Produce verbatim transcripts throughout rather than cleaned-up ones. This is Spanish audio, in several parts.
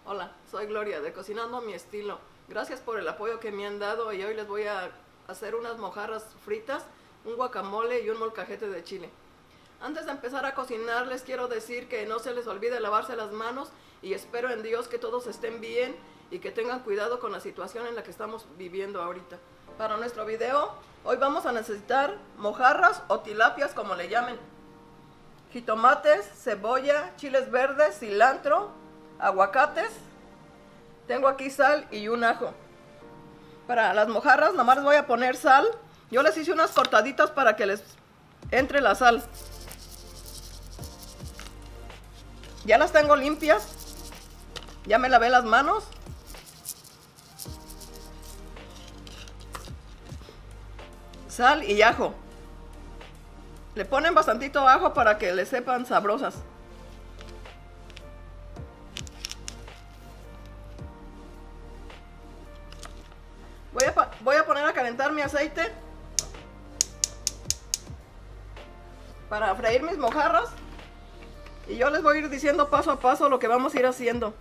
Hola, soy Gloria de Cocinando a mi Estilo. Gracias por el apoyo que me han dado y hoy les voy a hacer unas mojarras fritas, un guacamole y un molcajete de chile. Antes de empezar a cocinar les quiero decir que no se les olvide lavarse las manos y espero en Dios que todos estén bien y que tengan cuidado con la situación en la que estamos viviendo ahorita. Para nuestro video, hoy vamos a necesitar mojarras o tilapias como le llamen, jitomates, cebolla, chiles verdes, cilantro, aguacates, tengo aquí sal y un ajo. Para las mojarras nomás les voy a poner sal. Yo les hice unas cortaditas para que les entre la sal. Ya las tengo limpias. Ya me lavé las manos. Sal y ajo. Le ponen bastantito ajo para que les sepan sabrosas. Voy a, voy a poner a calentar mi aceite para freír mis mojarras y yo les voy a ir diciendo paso a paso lo que vamos a ir haciendo.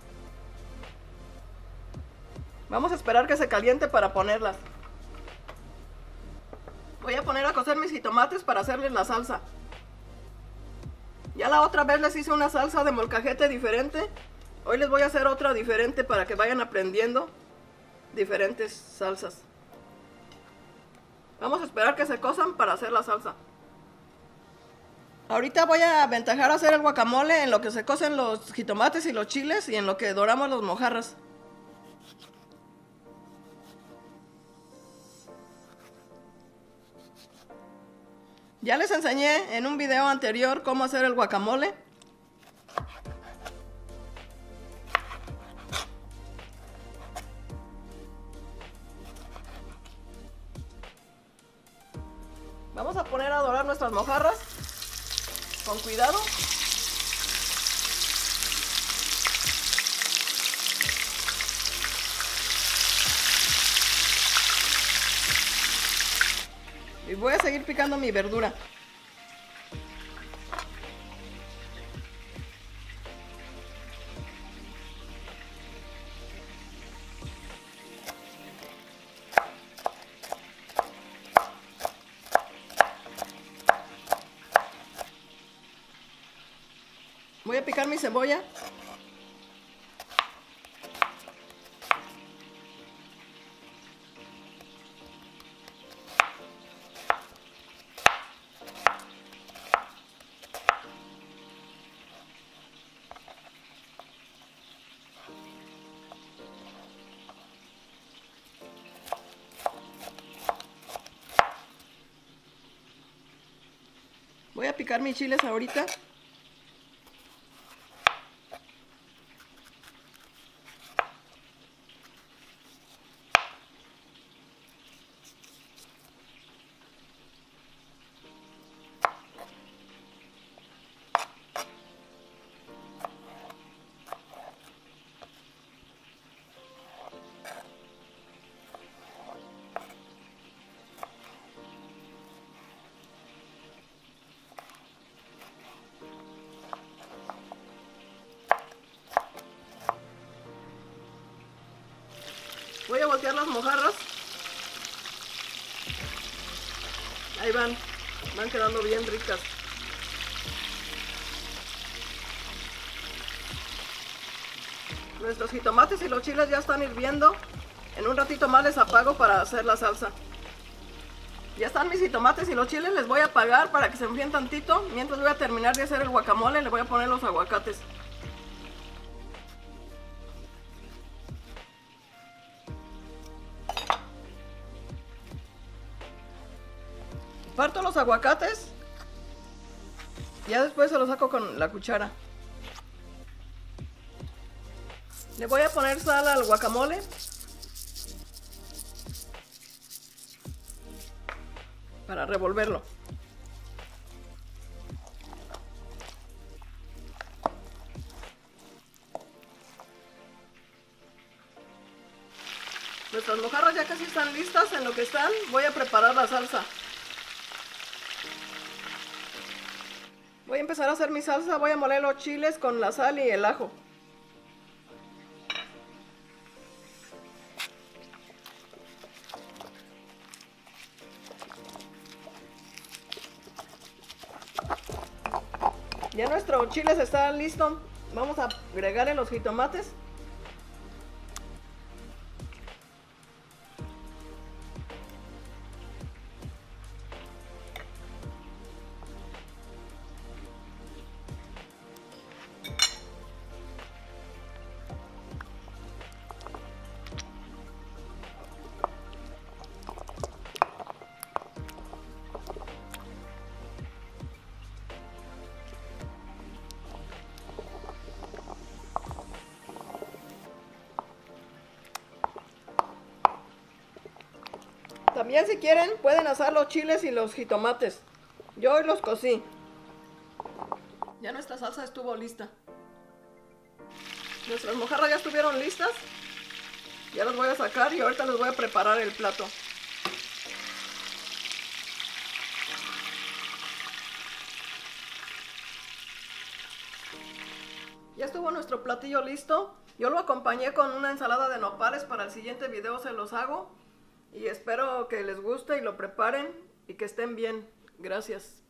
Vamos a esperar que se caliente para ponerlas. Voy a poner a cocer mis jitomates para hacerles la salsa. Ya la otra vez les hice una salsa de molcajete diferente. Hoy les voy a hacer otra diferente para que vayan aprendiendo diferentes salsas. Vamos a esperar que se cosan para hacer la salsa. Ahorita voy a aventajar a hacer el guacamole en lo que se cocen los jitomates y los chiles y en lo que doramos los mojarras. Ya les enseñé en un video anterior cómo hacer el guacamole. Vamos a poner a dorar nuestras mojarras con cuidado. Y voy a seguir picando mi verdura. Voy a picar mi cebolla. Voy a picar mis chiles ahorita. Voy a voltear las mojarras. Ahí van, van quedando bien ricas. Nuestros jitomates y los chiles ya están hirviendo. En un ratito más les apago para hacer la salsa. Ya están mis jitomates y los chiles, les voy a apagar para que se enfríen tantito. Mientras voy a terminar de hacer el guacamole, le voy a poner los aguacates. Parto los aguacates. Ya después se los saco con la cuchara. Le voy a poner sal al guacamole. Para revolverlo. Nuestras mojarras ya casi están listas. En lo que están, voy a preparar la salsa. Voy a empezar a hacer mi salsa. Voy a moler los chiles con la sal y el ajo. Ya nuestro chile está listo. Vamos a agregarle los jitomates. También si quieren pueden asar los chiles y los jitomates. Yo hoy los cocí. Ya nuestra salsa estuvo lista. Nuestras mojarras ya estuvieron listas. Ya las voy a sacar y ahorita les voy a preparar el plato. Ya estuvo nuestro platillo listo. Yo lo acompañé con una ensalada de nopales. Para el siguiente video se los hago. Y espero que les guste y lo preparen y que estén bien. Gracias.